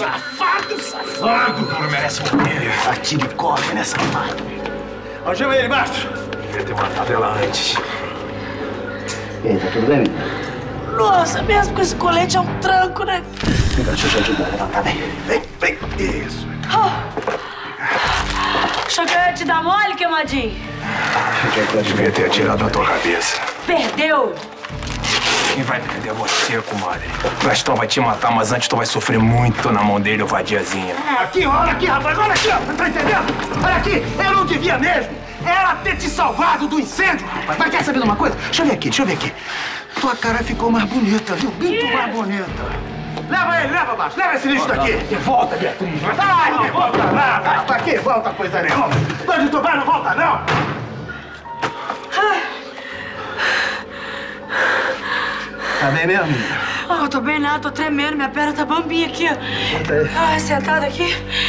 Safado, safado! Não merece morrer. Atire e corre nessa safado. Algema ele, Bastos. Devia ter matado ela antes. E aí, tá tudo bem? Nossa, mesmo com esse colete é um tranco, né? Vem cá, deixa eu te ajudar a levantar, vem. Vem. Isso. Achou que eu ia te dar mole, queimadinho? Eu devia ter atirado na tua cabeça. Perdeu! Quem vai perder é você, comadre. O Gastão vai te matar, mas antes tu vai sofrer muito na mão dele, ô vadiazinha. Aqui, olha aqui, rapaz, olha aqui, ó. Tá entendendo? Olha aqui, eu não devia mesmo. Era ter te salvado do incêndio, rapaz. Mas quer saber de uma coisa? Deixa eu ver aqui. Tua cara ficou mais bonita, viu? Muito mais bonita. Leva ele, leva, Baixo. Leva esse lixo daqui. Volta, Beatriz. Vai, não volta nada, rapaz. Que volta coisa nenhuma. Onde tu vai, não volta, não. Tá bem mesmo, menina? Eu tô bem nada, tô tremendo, minha perna tá bambinha aqui, ó. Senta aí. Ai, sentada aqui.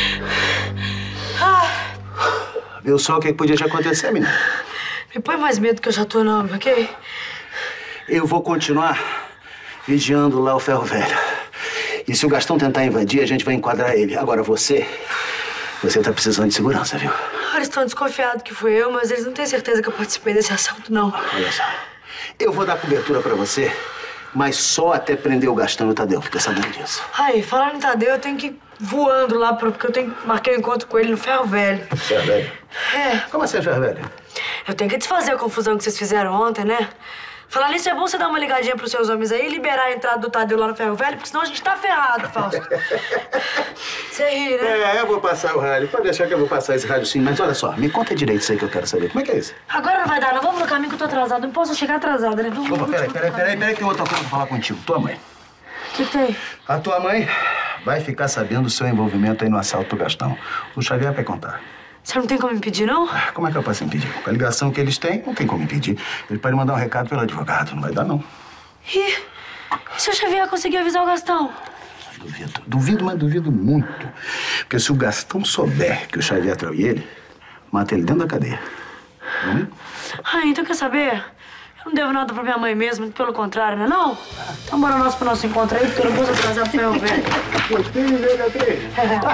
Viu só o que podia te acontecer, menina? Me põe mais medo que eu já tô, não, ok? Eu vou continuar vigiando lá o Ferro Velho. E se o Gastão tentar invadir, a gente vai enquadrar ele. Agora você tá precisando de segurança, viu? Eles estão desconfiados que fui eu, mas eles não têm certeza que eu participei desse assalto, não. Olha só, eu vou dar cobertura pra você, mas só até prender o Gastão e o Tadeu. Fica sabendo disso. Ai, falando em Tadeu, eu tenho que ir voando lá, porque eu marquei um encontro com ele no Ferro Velho. Ferro Velho? É. Como assim, Ferro Velho? Eu tenho que desfazer a confusão que vocês fizeram ontem, né? Falar nisso, é bom você dar uma ligadinha pros seus homens aí e liberar a entrada do Tadeu lá no Ferro Velho, porque senão a gente tá ferrado, Fausto. Você ri, né? Eu vou passar o rádio. Pode deixar que eu vou passar esse rádio sim. Mas olha só, me conta direito isso aí que eu quero saber. Como é que é isso? Agora não vai dar, não. Vamos no caminho que eu tô atrasado. Não posso chegar atrasada, né? Vamos. Opa, peraí, que tem outra coisa pra falar contigo. Tua mãe. O que tem? A tua mãe vai ficar sabendo do seu envolvimento aí no assalto do Gastão. O Xavier vai contar. Você não tem como impedir, não? Como é que eu posso impedir? Com a ligação que eles têm, não tem como impedir. Ele pode mandar um recado pelo advogado. Não vai dar, não. E se o Xavier conseguir avisar o Gastão? Duvido, mas duvido muito. Porque se o Gastão souber que o Xavier traiu ele, mata ele dentro da cadeia. Então quer saber? Eu não devo nada pra minha mãe mesmo, pelo contrário, não é não? Então bora nós pro nosso encontro aí, porque eu não posso atrasar pro meu velho. Gostei de ver, Beatriz.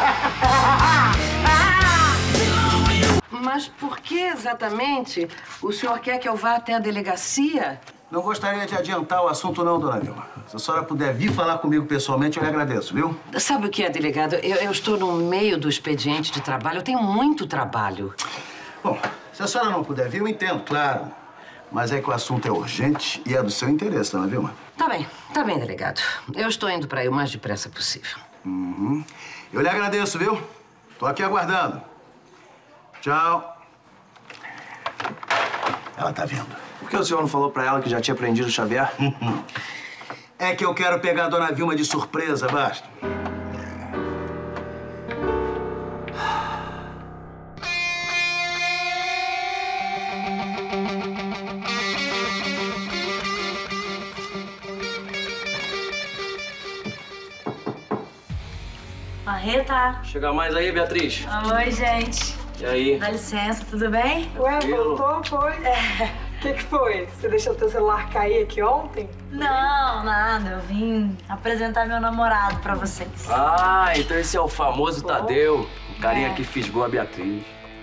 Mas por que exatamente o senhor quer que eu vá até a delegacia? Não gostaria de adiantar o assunto não, dona Vilma. Se a senhora puder vir falar comigo pessoalmente, eu lhe agradeço, viu? Sabe o que é, delegado? Eu estou no meio do expediente de trabalho. Eu tenho muito trabalho. Bom, se a senhora não puder vir, eu entendo, claro. Mas é que o assunto é urgente e é do seu interesse, dona Vilma. Tá bem, delegado. Eu estou indo para aí o mais depressa possível. Eu lhe agradeço, viu? Tô aqui aguardando. Tchau. Ela tá vindo. Por que o senhor não falou pra ela que já tinha prendido o Xavier? É que eu quero pegar a dona Vilma de surpresa, basta. Marreta. Chega mais aí, Beatriz. Oi, gente. E aí? Dá licença, tudo bem? Ué, voltou, foi? O que foi? Você deixou teu celular cair aqui ontem? Não, nada. Eu vim apresentar meu namorado pra vocês. Ah, então esse é o famoso Tadeu. O carinha que fisgou a Beatriz.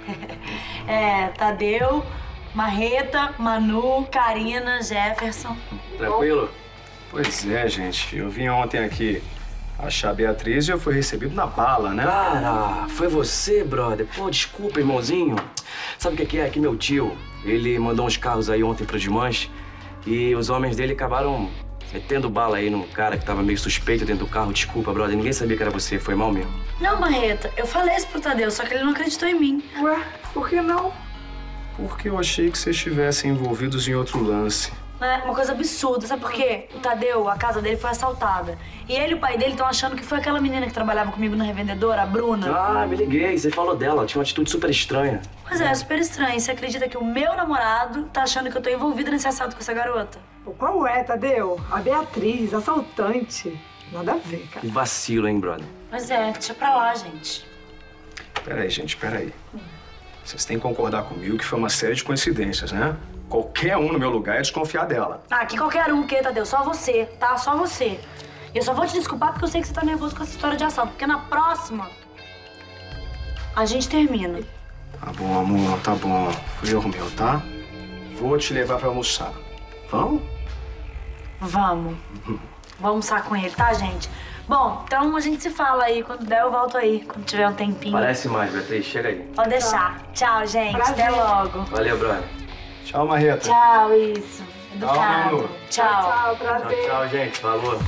Tadeu, Marreta, Manu, Karina, Jefferson. Tranquilo? Pois é, gente. Eu vim ontem aqui achar a Beatriz e eu fui recebido na bala, né? Cara, foi você, brother. Pô, desculpa, irmãozinho. Sabe o que é? Aqui meu tio, ele mandou uns carros aí ontem pro Dimanche e os homens dele acabaram metendo bala aí num cara que tava meio suspeito dentro do carro. Desculpa, brother. Ninguém sabia que era você. Foi mal mesmo. Não, Marreta. Eu falei isso pro Tadeu, só que ele não acreditou em mim. Ué, por que não? Porque eu achei que vocês estivessem envolvidos em outro lance. É uma coisa absurda, sabe por quê? O Tadeu, a casa dele foi assaltada. E ele e o pai dele estão achando que foi aquela menina que trabalhava comigo na revendedora, a Bruna. Ah, me liguei. Você falou dela. Ela tinha uma atitude super estranha. Pois é, super estranho. Você acredita que o meu namorado tá achando que eu tô envolvida nesse assalto com essa garota? Pô, qual é, Tadeu? A Beatriz, assaltante. Nada a ver, cara. Que vacilo, hein, brother? Pois é, deixa pra lá, gente. Peraí, gente, peraí. Vocês têm que concordar comigo que foi uma série de coincidências, né? Qualquer um no meu lugar ia desconfiar dela. Ah, que qualquer um o quê, Tadeu? Só você, tá? Só você. E eu só vou te desculpar porque eu sei que você tá nervoso com essa história de assalto. Porque na próxima, a gente termina. Tá bom, amor, tá bom. Fui erro meu, tá? Vou te levar pra almoçar. Vamos? Vamos. Vou almoçar com ele, tá, gente? Bom, então a gente se fala aí. Quando der, eu volto aí. Quando tiver um tempinho. Parece mais, Beatriz. Chega aí. Pode deixar. Tchau, gente. Prazer. Até logo. Valeu, brother. Tchau, Marreta. Tchau, isso. Educado. Manu. Tchau. Tchau, prazer. Tchau, gente. Falou.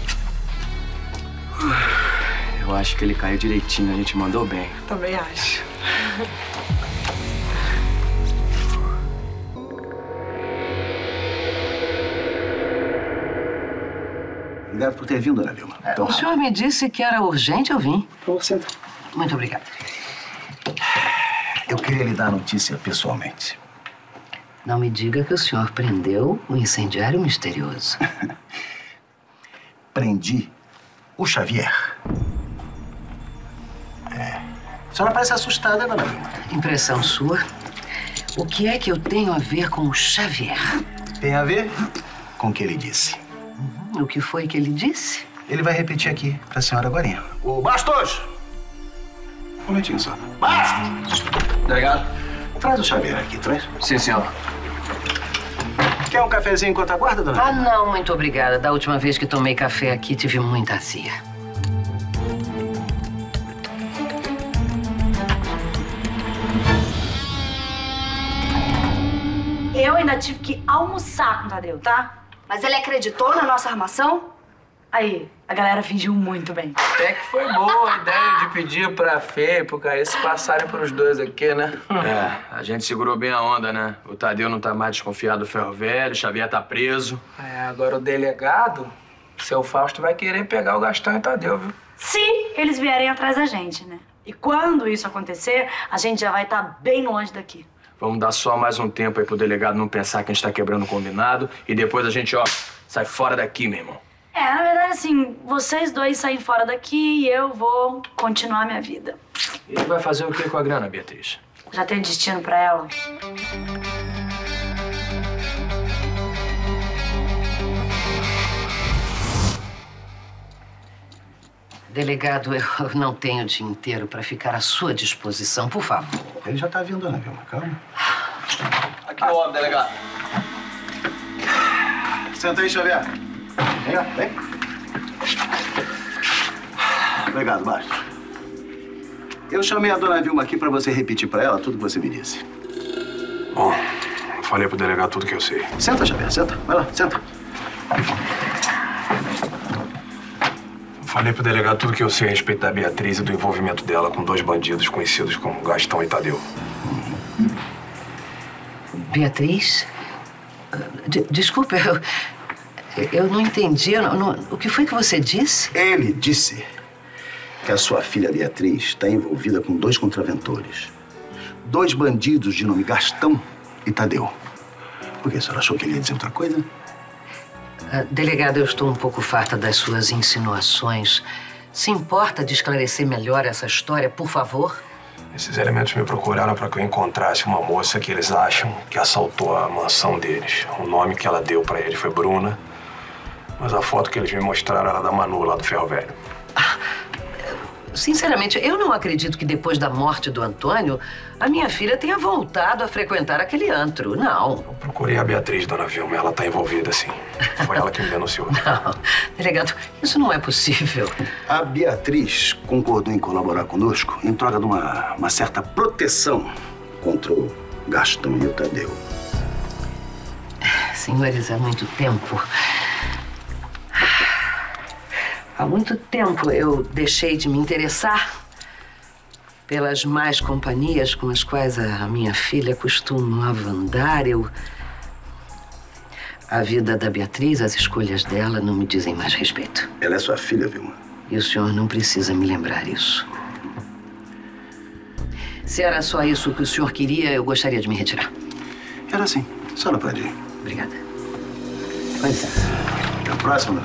Eu acho que ele caiu direitinho. A gente mandou bem. Também acho. Obrigado por ter vindo, dona Vilma. O senhor me disse que era urgente, eu vim. Por favor, senta. Muito obrigada. Eu queria lhe dar a notícia pessoalmente. Não me diga que o senhor prendeu o incendiário misterioso. Prendi o Xavier. A senhora parece assustada, dona Vilma. Impressão sua? O que é que eu tenho a ver com o Xavier? Tem a ver com o que ele disse. O que foi que ele disse? Ele vai repetir aqui pra senhora agorinha. Ô, Bastos! Um momentinho só. Bastos! Delegado? Traz o Xavier aqui, traz. Sim, senhor. Quer um cafezinho enquanto aguarda, dona Ah, Vilma? não, muito obrigada. Da última vez que tomei café aqui, tive muita azia. Eu ainda tive que almoçar com o Tadeu, tá? Mas ele acreditou na nossa armação? Aí, a galera fingiu muito bem. Até que foi boa a ideia de pedir pra Fê e pro Caí se passarem pros dois aqui, né? É, a gente segurou bem a onda, né? O Tadeu não tá mais desconfiado do ferro velho, o Xavier tá preso. É, agora o delegado, seu Fausto, vai querer pegar o Gastão e o Tadeu, viu? Se eles vierem atrás da gente, né? E quando isso acontecer, a gente já vai estar bem longe daqui. Vamos dar só mais um tempo aí pro delegado não pensar que a gente tá quebrando o combinado e depois a gente, ó, sai fora daqui, meu irmão. É, na verdade, assim, vocês dois saem fora daqui e eu vou continuar minha vida. E vai fazer o que com a grana, Beatriz? Já tenho destino pra ela. Delegado, eu não tenho o dia inteiro para ficar à sua disposição, por favor. Ele já tá vindo, dona Vilma, calma. Aqui o homem, delegado. Senta aí, Xavier. Vem, vem. Obrigado, Bastos. Eu chamei a dona Vilma aqui pra você repetir pra ela tudo que você me disse. Bom, eu falei pro delegado tudo que eu sei. Senta, Xavier, senta. Vai lá, senta. Falei pro delegado tudo que eu sei a respeito da Beatriz e do envolvimento dela com dois bandidos conhecidos como Gastão e Tadeu. Beatriz? Desculpa, eu não entendi. O que foi que você disse? Ele disse que a sua filha Beatriz está envolvida com dois contraventores. Dois bandidos de nome Gastão e Tadeu. Por que a senhora achou que ele ia dizer outra coisa? Delegado, eu estou um pouco farta das suas insinuações. Se importa de esclarecer melhor essa história, por favor? Esses elementos me procuraram para que eu encontrasse uma moça que eles acham que assaltou a mansão deles. O nome que ela deu para ele foi Bruna, mas a foto que eles me mostraram era da Manu, lá do Ferro Velho. Sinceramente, eu não acredito que depois da morte do Antônio, a minha filha tenha voltado a frequentar aquele antro. Não. Eu procurei a Beatriz, dona Vilma. Ela tá envolvida, sim. Foi ela que me denunciou. Não. Delegado, isso não é possível. A Beatriz concordou em colaborar conosco em troca de uma certa proteção contra o Gastão e o Tadeu. Senhores, há muito tempo... Há muito tempo eu deixei de me interessar pelas más companhias com as quais a minha filha costumava andar. A vida da Beatriz, as escolhas dela não me dizem mais respeito. Ela é sua filha, Vilma. E o senhor não precisa me lembrar isso. Se era só isso que o senhor queria, eu gostaria de me retirar. Era sim. A senhora pode ir. Obrigada. Com licença. Até a próxima.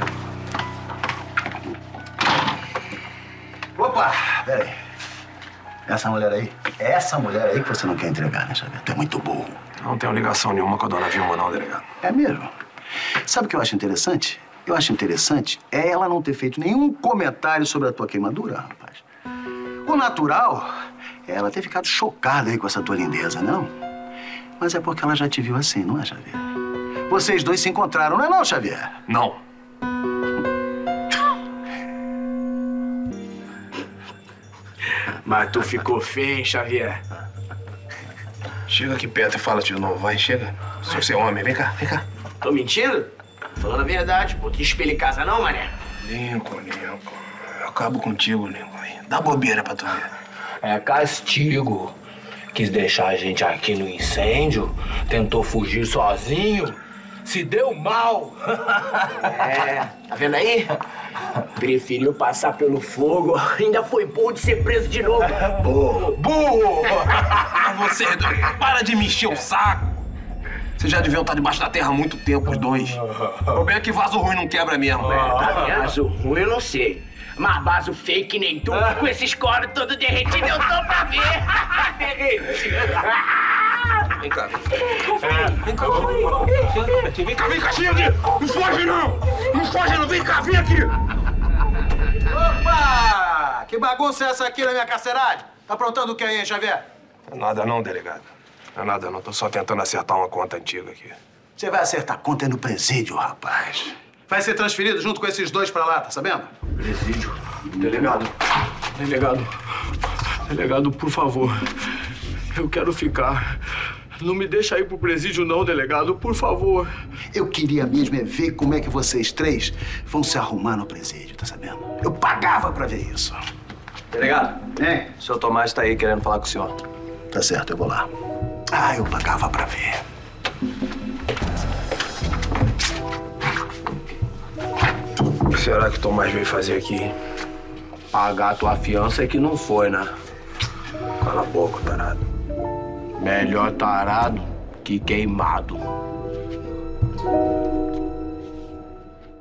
Opa! Peraí. Essa mulher aí que você não quer entregar, né, Xavier? Tu é muito burro. Não tenho ligação nenhuma com a dona Vilma, não, delegado. É mesmo? Sabe o que eu acho interessante? eu acho interessante é ela não ter feito nenhum comentário sobre a tua queimadura, rapaz. O natural é ela ter ficado chocada aí com essa tua lindeza, não? Mas é porque ela já te viu assim, não é, Xavier? Vocês dois se encontraram, não é não, Xavier? Não. Mas tu ficou feio, hein, Xavier? Chega aqui perto e fala de novo, vai, chega. Se você é homem, vem cá, vem cá. Tô mentindo? Falando a verdade, pô. Tu espelho em casa não, mané? Lincoln. Eu acabo contigo, Lincoln. Dá bobeira pra tu ver. É castigo. Quis deixar a gente aqui no incêndio, tentou fugir sozinho, se deu mal. É, tá vendo aí? Preferiu passar pelo fogo, ainda foi burro de ser preso de novo. Burro! Vocês dois, para de me encher o saco. Vocês já deviam estar debaixo da terra há muito tempo, os dois. O problema é que vaso ruim não quebra mesmo. Vaso ruim eu não sei. Mas vaso feio que nem tu, com esses coros todo derretido, eu tô pra ver. Derretido. Vem cá. Vem cá, Xande! Não foge, não! Não foge, não! Vem cá, vem aqui! Opa! Que bagunça é essa aqui na minha carceragem? Tá aprontando o que aí, hein, Xavier? Não é nada não, delegado. Não é nada não. Tô só tentando acertar uma conta antiga aqui. Você vai acertar conta no presídio, rapaz. Vai ser transferido junto com esses dois pra lá, tá sabendo? Presídio. Delegado. Delegado, por favor. Eu quero ficar. Não me deixa ir pro presídio, não, delegado, por favor. Eu queria mesmo é ver como é que vocês três vão se arrumar no presídio, tá sabendo? Eu pagava pra ver isso. Delegado, Hein? o senhor Tomás tá aí querendo falar com o senhor. Tá certo, eu vou lá. Ah, eu pagava pra ver. O que será que o Tomás veio fazer aqui? Pagar a tua fiança é que não foi, né? Cala a boca, tarado. Melhor tarado que queimado.